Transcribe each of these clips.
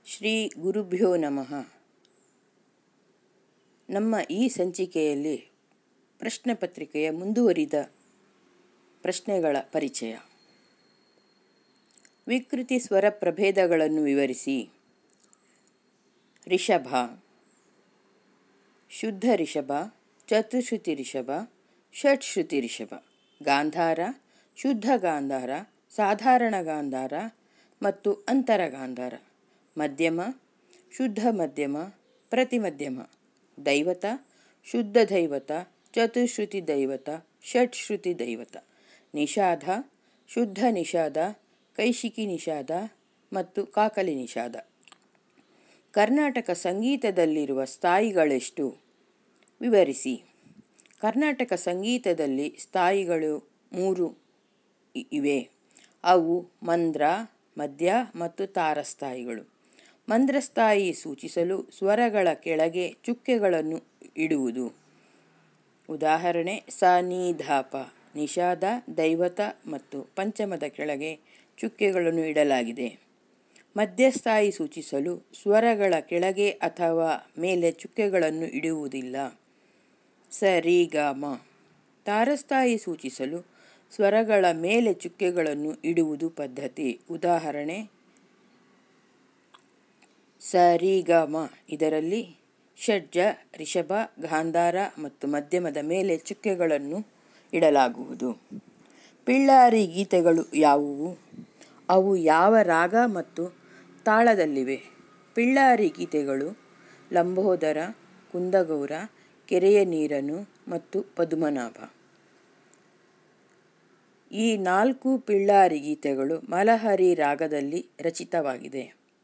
ಶ್ರೀ ಗುರುಭ್ಯೋ ನಮಃ. ನಮ್ಮ ಈ ಸಂಚಿಕೆಯಲ್ಲಿ ಪ್ರಶ್ನೆ ಪತ್ರಿಕೆಯ ಮುಂದುವರಿದ ಪ್ರಶ್ನೆಗಳ ಪರಿಚಯ. ವಿಕೃತಿ ಸ್ವರ ಪ್ರಭೇದಗಳನ್ನು ವಿವರಿಸಿ. ರಿಷಭ, ಶುದ್ಧ ರಿಷಭ, ಚತುಶ್ರುತಿ ರಿಷಭ, ಷಟ್ಶ್ರುತಿ ರಿಷಭ, ಗಾಂಧಾರ, ಶುದ್ಧ ಗಾಂಧಾರ, ಸಾಧಾರಣ ಗಾಂಧಾರ ಮತ್ತು ಅಂತರ ಗಾಂಧಾರ, ಮಧ್ಯಮ, ಶುದ್ಧ ಮಧ್ಯಮ, ಪ್ರತಿಮಧ್ಯಮ, ದೈವತ, ಶುದ್ಧ ದೈವತ, ಚತುಶ್ರುತಿ ದೈವತ, ಷಟ್ಶ್ರುತಿ ದೈವತ, ನಿಷಾದ, ಶುದ್ಧ ನಿಷಾದ, ಕೈಶಿಕಿ ನಿಷಾದ ಮತ್ತು ಕಾಕಲಿ ನಿಷಾದ. ಕರ್ನಾಟಕ ಸಂಗೀತದಲ್ಲಿರುವ ಸ್ಥಾಯಿಗಳೆಷ್ಟು? ವಿವರಿಸಿ. ಕರ್ನಾಟಕ ಸಂಗೀತದಲ್ಲಿ ಸ್ಥಾಯಿಗಳು 3 ಇವೆ. ಅವು ಮಂದ್ರ, ಮಧ್ಯ ಮತ್ತು ತಾರಸ್ಥಾಯಿಗಳು. ಮಂದ್ರಸ್ಥಾಯಿ ಸೂಚಿಸಲು ಸ್ವರಗಳ ಕೆಳಗೆ ಚುಕ್ಕೆಗಳನ್ನು ಇಡುವುದು. ಉದಾಹರಣೆ ಸ ನೀ ಧ ಪ. ನಿಷಾದ, ದೈವತ ಮತ್ತು ಪಂಚಮದ ಕೆಳಗೆ ಚುಕ್ಕೆಗಳನ್ನು ಇಡಲಾಗಿದೆ. ಮಧ್ಯಸ್ಥಾಯಿ ಸೂಚಿಸಲು ಸ್ವರಗಳ ಕೆಳಗೆ ಅಥವಾ ಮೇಲೆ ಚುಕ್ಕೆಗಳನ್ನು ಇಡುವುದಿಲ್ಲ. ಸ ರೀ ಗ ಮ. ತಾರಸ್ಥಾಯಿ ಸೂಚಿಸಲು ಸ್ವರಗಳ ಮೇಲೆ ಚುಕ್ಕೆಗಳನ್ನು ಇಡುವುದು ಪದ್ಧತಿ. ಉದಾಹರಣೆ ಸ ರೀ ಗ ಮ. ಇದರಲ್ಲಿ ಷಡ್ಜ, ರಿಷಭ, ಗಾಂಧಾರ ಮತ್ತು ಮಧ್ಯಮದ ಮೇಲೆ ಚುಕ್ಕೆಗಳನ್ನು ಇಡಲಾಗುವುದು. ಪಿಳ್ಳಾರಿ ಗೀತೆಗಳು ಯಾವುವು? ಅವು ಯಾವ ರಾಗ ಮತ್ತು ತಾಳದಲ್ಲಿವೆ? ಪಿಳ್ಳಾರಿ ಗೀತೆಗಳು ಲಂಬೋದರ, ಕುಂದಗೌರ, ಕೆರೆಯ ನೀರನು ಮತ್ತು ಪದ್ಮನಾಭ. ಈ 4 ಪಿಳ್ಳಾರಿ ಗೀತೆಗಳು ಮಲಹರಿ ರಾಗದಲ್ಲಿ ರಚಿತವಾಗಿದೆ.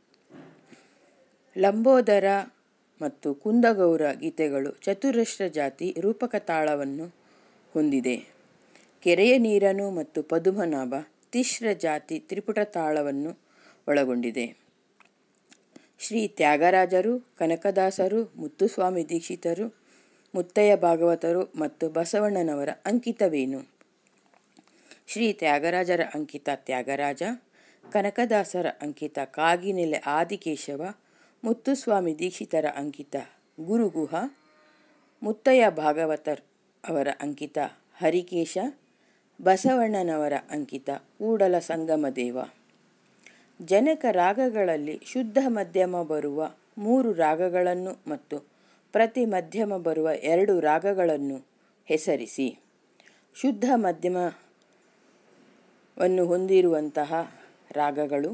ಲಂಬೋದರ ಮತ್ತು ಕುಂದಗೌರ ಗೀತೆಗಳು ಚತುರಶ್ರ ಜಾತಿ ರೂಪಕ ತಾಳವನ್ನು ಹೊಂದಿದೆ. ಕೆರೆಯ ನೀರನು ಮತ್ತು ಪದ್ಮನಾಭ ತಿಶ್ರ ಜಾತಿ ತ್ರಿಪುಟ ತಾಳವನ್ನು ಒಳಗೊಂಡಿದೆ. ಶ್ರೀ ತ್ಯಾಗರಾಜರು, ಕನಕದಾಸರು, ಮುತ್ತುಸ್ವಾಮಿ ದೀಕ್ಷಿತರು, ಮುತ್ತಯ್ಯ ಭಾಗವತರು ಮತ್ತು ಬಸವಣ್ಣನವರ ಅಂಕಿತವೇನು? ಶ್ರೀ ತ್ಯಾಗರಾಜರ ಅಂಕಿತ ತ್ಯಾಗರಾಜ, ಕನಕದಾಸರ ಅಂಕಿತ ಕಾಗಿನೆಲೆ ಆದಿಕೇಶವ, ಮುತ್ತುಸ್ವಾಮಿ ದೀಕ್ಷಿತರ ಅಂಕಿತ ಗುರುಗುಹ, ಮುತ್ತಯ್ಯ ಭಾಗವತರ್ ಅವರ ಅಂಕಿತ ಹರಿಕೇಶ, ಬಸವಣ್ಣನವರ ಅಂಕಿತ ಕೂಡಲ ಸಂಗಮದೇವ. ಜನಕ ರಾಗಗಳಲ್ಲಿ ಶುದ್ಧ ಮಧ್ಯಮ ಬರುವ 3 ರಾಗಗಳನ್ನು ಮತ್ತು ಪ್ರತಿ ಮಧ್ಯಮ ಬರುವ 2 ರಾಗಗಳನ್ನು ಹೆಸರಿಸಿ. ಶುದ್ಧ ಮಧ್ಯಮವನ್ನು ಹೊಂದಿರುವಂತಹ ರಾಗಗಳು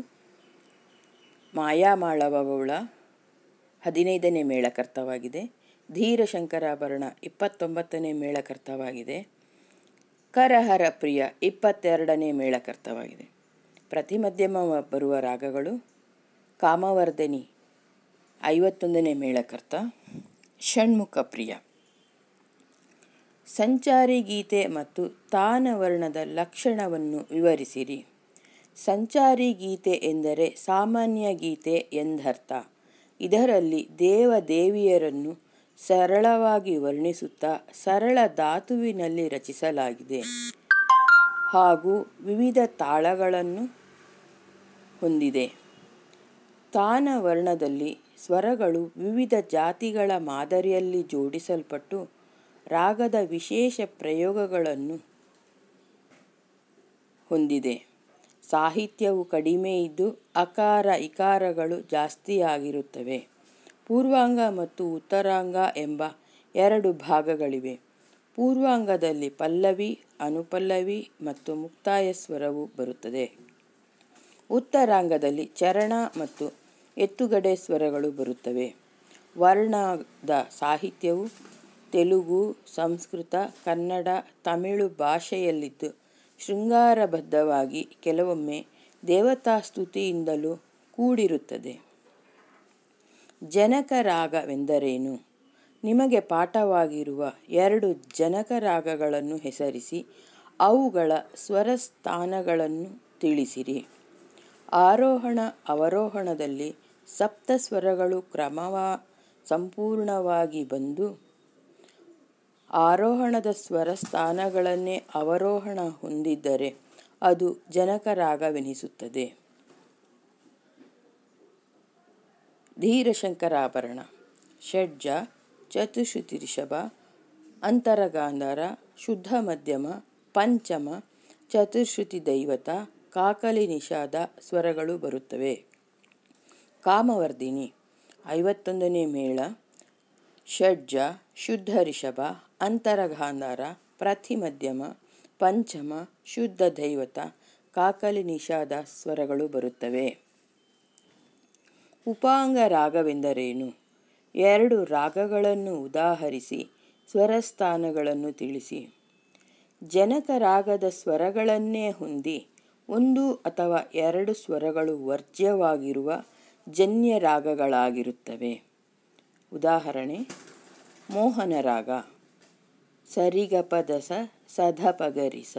ಮಾಯಾಮಾಳವಗೌಳ 15ನೇ ಮೇಳಕರ್ತವಾಗಿದೆ, ಧೀರ ಶಂಕರಾಭರಣ 29ನೇ ಮೇಳಕರ್ತವಾಗಿದೆ, ಕರಹರ ಪ್ರಿಯ 22ನೇ ಮೇಳಕರ್ತವಾಗಿದೆ. ಪ್ರತಿ ಮಧ್ಯಮ ಬರುವ ರಾಗಗಳು ಕಾಮವರ್ಧನಿ 51ನೇ ಮೇಳಕರ್ತ, ಷಣ್ಮುಖ ಪ್ರಿಯ. ಸಂಚಾರಿ ಗೀತೆ ಮತ್ತು ತಾನವರ್ಣದ ಲಕ್ಷಣವನ್ನು ವಿವರಿಸಿರಿ. ಸಂಚಾರಿ ಗೀತೆ ಎಂದರೆ ಸಾಮಾನ್ಯ ಗೀತೆ ಎಂದರ್ಥ. ಇದರಲ್ಲಿ ದೇವದೇವಿಯರನ್ನು ಸರಳವಾಗಿ ವರ್ಣಿಸುತ್ತಾ ಸರಳ ಧಾತುವಿನಲ್ಲಿ ರಚಿಸಲಾಗಿದೆ ಹಾಗೂ ವಿವಿಧ ತಾಳಗಳನ್ನು ಹೊಂದಿದೆ. ತಾನವರ್ಣದಲ್ಲಿ ಸ್ವರಗಳು ವಿವಿಧ ಜಾತಿಗಳ ಮಾದರಿಯಲ್ಲಿ ಜೋಡಿಸಲ್ಪಟ್ಟು ರಾಗದ ವಿಶೇಷ ಪ್ರಯೋಗಗಳನ್ನು ಹೊಂದಿದೆ. ಸಾಹಿತ್ಯವು ಕಡಿಮೆ ಇದ್ದು ಅಕಾರ ಇಕಾರಗಳು ಜಾಸ್ತಿಯಾಗಿರುತ್ತವೆ. ಪೂರ್ವಾಂಗ ಮತ್ತು ಉತ್ತರಾಂಗ ಎಂಬ 2 ಭಾಗಗಳಿವೆ. ಪೂರ್ವಾಂಗದಲ್ಲಿ ಪಲ್ಲವಿ, ಅನುಪಲ್ಲವಿ ಮತ್ತು ಮುಕ್ತಾಯ ಸ್ವರವು ಬರುತ್ತದೆ. ಉತ್ತರಾಂಗದಲ್ಲಿ ಚರಣ ಮತ್ತು ಎತ್ತುಗಡೆ ಸ್ವರಗಳು ಬರುತ್ತವೆ. ವರ್ಣದ ಸಾಹಿತ್ಯವು ತೆಲುಗು, ಸಂಸ್ಕೃತ, ಕನ್ನಡ, ತಮಿಳು ಭಾಷೆಯಲ್ಲಿದ್ದು ಶೃಂಗಾರಬದ್ಧವಾಗಿ ಕೆಲವೊಮ್ಮೆ ದೇವತಾಸ್ತುತಿಯಿಂದಲೂ ಕೂಡಿರುತ್ತದೆ. ಜನಕ ರಾಗವೆಂದರೇನು? ನಿಮಗೆ ಪಾಠವಾಗಿರುವ 2 ಜನಕ ರಾಗಗಳನ್ನು ಹೆಸರಿಸಿ ಅವುಗಳ ಸ್ವರಸ್ಥಾನಗಳನ್ನು ತಿಳಿಸಿರಿ. ಆರೋಹಣ ಅವರೋಹಣದಲ್ಲಿ ಸಪ್ತ ಸ್ವರಗಳು ಸಂಪೂರ್ಣವಾಗಿ ಬಂದು ಆರೋಹಣದ ಸ್ವರಸ್ಥಾನಗಳನ್ನೇ ಅವರೋಹಣ ಹೊಂದಿದ್ದರೆ ಅದು ಜನಕ ರಾಗವೆನಿಸುತ್ತದೆ. ಧೀರಶಂಕರಾಭರಣ. ಷಡ್ಜ ಚತುಶ್ರುತಿ ರಿಷಭ, ಅಂತರಗಾಂಧಾರ, ಶುದ್ಧ ಮಧ್ಯಮ, ಪಂಚಮ, ಚತುಶ್ರುತಿ ದೈವತ, ಕಾಕಲಿ ನಿಷಾದ ಸ್ವರಗಳು ಬರುತ್ತವೆ. ಕಾಮವರ್ಧಿನಿ 51ನೇ ಮೇಳ. ಷಡ್ಜ ಶುದ್ಧ ರಿಷಭ, ಅಂತರಗಾಂಧಾರ, ಪ್ರತಿಮಧ್ಯಮ, ಪಂಚಮ, ಶುದ್ಧ ದೈವತ, ಕಾಕಲಿ ನಿಷಾದ ಸ್ವರಗಳು ಬರುತ್ತವೆ. ಉಪಾಂಗ ರಾಗವೆಂದರೇನು? 2 ರಾಗಗಳನ್ನು ಉದಾಹರಿಸಿ ಸ್ವರಸ್ಥಾನಗಳನ್ನು ತಿಳಿಸಿ. ಜನಕ ರಾಗದ ಸ್ವರಗಳನ್ನೇ ಹೊಂದಿ 1 ಅಥವಾ 2 ಸ್ವರಗಳು ವರ್ಜ್ಯವಾಗಿರುವ ಜನ್ಯ ರಾಗಗಳಾಗಿರುತ್ತವೆ. ಉದಾಹರಣೆ: ಮೋಹನ ರಾಗ ಸರಿಗಪದಸ ಸಧಪಗರಿಸ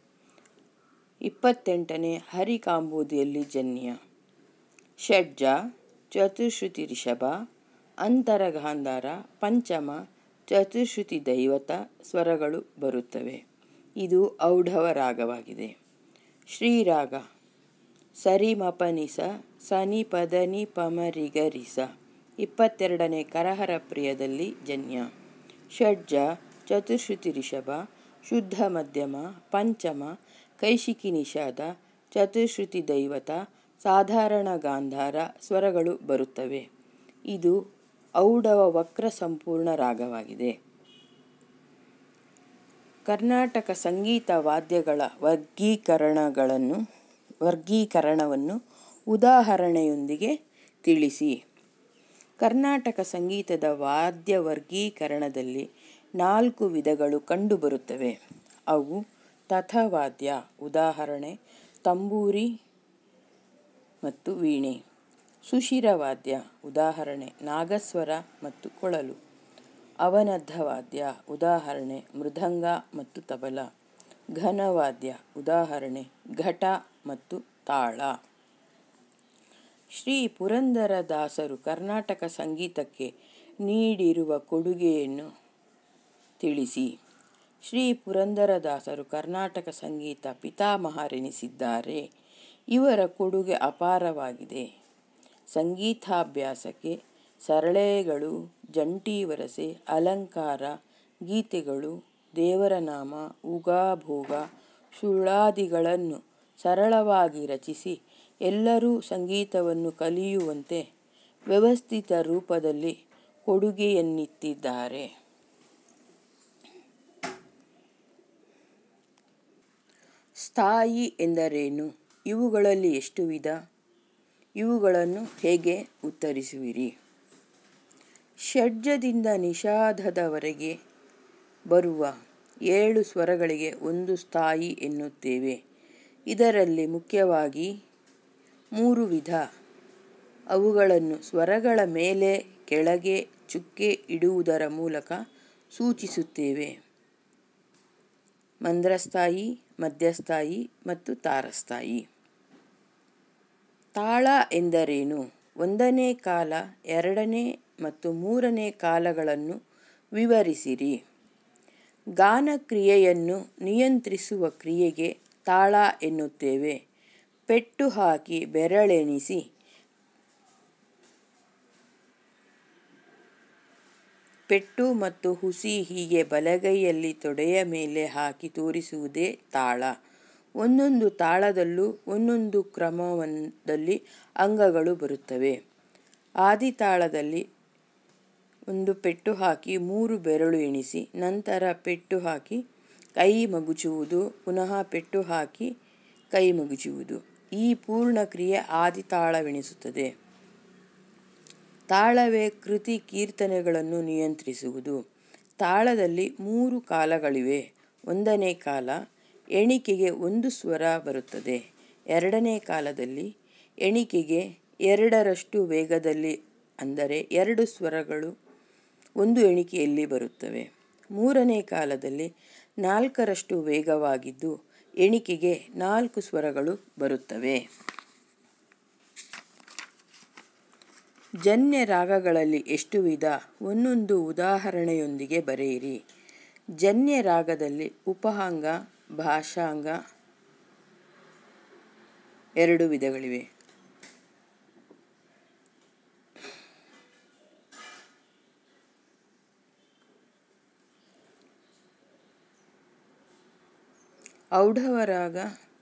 28ನೇ ಹರಿಕಾಂಬುದಿಯಲ್ಲಿ ಜನ್ಯ. ಷಡ್ಜ ಚತುಶ್ರುತಿ ರಿಷಭ, ಅಂತರಗಾಂಧಾರ, ಪಂಚಮ, ಚತುಶ್ರುತಿ ದೈವತ ಸ್ವರಗಳು ಬರುತ್ತವೆ. ಇದು ಔಢವ ರಾಗವಾಗಿದೆ. ಶ್ರೀರಾಗ ಸರಿಮಪನಿಸ ಸನಿಪದನಿ ಪಮರಿಗರಿಸ 22ನೇ ಕರಹರ ಪ್ರಿಯದಲ್ಲಿ ಜನ್ಯ. ಷಡ್ಜ ಚತುಶ್ರುತಿ ರಿಷಭ, ಶುದ್ಧ ಮಧ್ಯಮ, ಪಂಚಮ, ಕೈಶಿಕಿ ನಿಷಾದ, ಚತುಶ್ರುತಿ ದೈವತ, ಸಾಧಾರಣ ಗಾಂಧಾರ ಸ್ವರಗಳು ಬರುತ್ತವೆ. ಇದು ಔಢವ ವಕ್ರ ಸಂಪೂರ್ಣ ರಾಗವಾಗಿದೆ. ಕರ್ನಾಟಕ ಸಂಗೀತ ವಾದ್ಯಗಳ ವರ್ಗೀಕರಣವನ್ನು ಉದಾಹರಣೆಯೊಂದಿಗೆ ತಿಳಿಸಿ. ಕರ್ನಾಟಕ ಸಂಗೀತದ ವಾದ್ಯ ವರ್ಗೀಕರಣದಲ್ಲಿ 4 ವಿಧಗಳು ಕಂಡುಬರುತ್ತವೆ. ಅವು: ತಥವಾದ್ಯ, ಉದಾಹರಣೆ ತಂಬೂರಿ ಮತ್ತು ವೀಣೆ. ಸುಷಿರವಾದ್ಯ, ಉದಾಹರಣೆ ನಾಗಸ್ವರ ಮತ್ತು ಕೊಳಲು. ಅವನದ್ಧವಾದ್ಯ, ಉದಾಹರಣೆ ಮೃದಂಗ ಮತ್ತು ತಬಲ. ಘನವಾದ್ಯ, ಉದಾಹರಣೆ ಘಟ ಮತ್ತು ತಾಳ. ಶ್ರೀ ಪುರಂದರದಾಸರು ಕರ್ನಾಟಕ ಸಂಗೀತಕ್ಕೆ ನೀಡಿರುವ ಕೊಡುಗೆಯನ್ನು ತಿಳಿಸಿ. ಶ್ರೀ ಪುರಂದರದಾಸರು ಕರ್ನಾಟಕ ಸಂಗೀತ ಪಿತಾಮಹರೆನಿಸಿದ್ದಾರೆ. ಇವರ ಕೊಡುಗೆ ಅಪಾರವಾಗಿದೆ. ಸಂಗೀತಾಭ್ಯಾಸಕ್ಕೆ ಸರಳೆಗಳು, ಜಂಟಿ ವರಸೆ, ಅಲಂಕಾರ, ಗೀತೆಗಳು, ದೇವರನಾಮ, ಉಗಾಭೋಗ, ಸುಳಾದಿಗಳನ್ನು ಸರಳವಾಗಿ ರಚಿಸಿ ಎಲ್ಲರೂ ಸಂಗೀತವನ್ನು ಕಲಿಯುವಂತೆ ವ್ಯವಸ್ಥಿತ ರೂಪದಲ್ಲಿ ಕೊಡುಗೆಯನ್ನಿತ್ತಿದ್ದಾರೆ. ಸ್ಥಾಯಿ ಎಂದರೇನು? ಇವುಗಳಲ್ಲಿ ಎಷ್ಟು ವಿಧ? ಇವುಗಳನ್ನು ಹೇಗೆ ಉತ್ತರಿಸುವಿರಿ? ಷಡ್ಜದಿಂದ ನಿಷಾದದವರೆಗೆ ಬರುವ 7 ಸ್ವರಗಳಿಗೆ ಒಂದು ಸ್ಥಾಯಿ ಎನ್ನುತ್ತೇವೆ. ಇದರಲ್ಲಿ ಮುಖ್ಯವಾಗಿ 3 ವಿಧ. ಅವುಗಳನ್ನು ಸ್ವರಗಳ ಮೇಲೆ ಕೆಳಗೆ ಚುಕ್ಕೆ ಇಡುವುದರ ಮೂಲಕ ಸೂಚಿಸುತ್ತೇವೆ: ಮಂದ್ರಸ್ಥಾಯಿ, ಮಧ್ಯಸ್ಥಾಯಿ ಮತ್ತು ತಾರಸ್ಥಾಯಿ. ತಾಳ ಎಂದರೇನು? 1ನೇ ಕಾಲ, 2ನೇ ಮತ್ತು 3ನೇ ಕಾಲಗಳನ್ನು ವಿವರಿಸಿರಿ. ಗಾನ ಕ್ರಿಯೆಯನ್ನು ನಿಯಂತ್ರಿಸುವ ಕ್ರಿಯೆಗೆ ತಾಳ ಎನ್ನುತ್ತೇವೆ. ಪೆಟ್ಟು ಹಾಕಿ ಬೆರಳೆಣಿಸಿ ಪೆಟ್ಟು ಮತ್ತು ಹುಸಿ ಹೀಗೆ ಬಲಗೈಯಲ್ಲಿ ತೊಡೆಯ ಮೇಲೆ ಹಾಕಿ ತೋರಿಸುವುದೇ ತಾಳ. ಒಂದೊಂದು ತಾಳದಲ್ಲೂ ಒಂದೊಂದು ಕ್ರಮದಲ್ಲಿ ಅಂಗಗಳು ಬರುತ್ತವೆ. ಆದಿತಾಳದಲ್ಲಿ 1 ಪೆಟ್ಟು ಹಾಕಿ 3 ಬೆರಳು ಎಣಿಸಿ, ನಂತರ ಪೆಟ್ಟು ಹಾಕಿ ಕೈ ಮಗುಚುವುದು, ಪುನಃ ಪೆಟ್ಟು ಹಾಕಿ ಕೈ ಮಗುಚುವುದು. ಈ ಪೂರ್ಣ ಕ್ರಿಯೆ ಆದಿತಾಳವೆನಿಸುತ್ತದೆ. ತಾಳವೇ ಕೃತಿ ಕೀರ್ತನೆಗಳನ್ನು ನಿಯಂತ್ರಿಸುವುದು. ತಾಳದಲ್ಲಿ 3 ಕಾಲಗಳಿವೆ. 1ನೇ ಕಾಲ, ಎಣಿಕೆಗೆ 1 ಸ್ವರ ಬರುತ್ತದೆ. 2ನೇ ಕಾಲದಲ್ಲಿ ಎಣಿಕೆಗೆ 2ರಷ್ಟು ವೇಗದಲ್ಲಿ, ಅಂದರೆ 2 ಸ್ವರಗಳು 1 ಎಣಿಕೆಯಲ್ಲಿ ಬರುತ್ತವೆ. 3ನೇ ಕಾಲದಲ್ಲಿ 4ರಷ್ಟು ವೇಗವಾಗಿದ್ದು ಎಣಿಕೆಗೆ 4 ಸ್ವರಗಳು ಬರುತ್ತವೆ. ಜನ್ಯ ರಾಗಗಳಲ್ಲಿ ಎಷ್ಟು ವಿಧ? ಒಂದೊಂದು ಉದಾಹರಣೆಯೊಂದಿಗೆ ಬರೆಯಿರಿ. ಜನ್ಯ ರಾಗದಲ್ಲಿ ಉಪಹಾಂಗ, ಭಾಷಾಂಗ 2 ವಿಧಗಳಿವೆ. ಔಢವ ರಾಗ.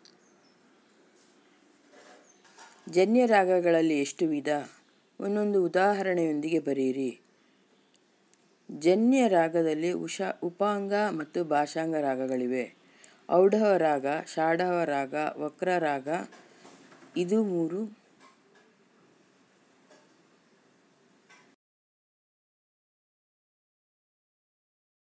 ಜನ್ಯ ರಾಗಗಳಲ್ಲಿ ಎಷ್ಟು ವಿಧ? ಒಂದೊಂದು ಉದಾಹರಣೆಯೊಂದಿಗೆ ಬರೆಯಿರಿ. ಜನ್ಯ ರಾಗದಲ್ಲಿ ಉಪಾಂಗ ಮತ್ತು ಭಾಷಾಂಗ ರಾಗಗಳಿವೆ. ಔಢವ ರಾಗ, ಷಾಢವ ರಾಗ, ವಕ್ರ ರಾಗ, ಇದು 3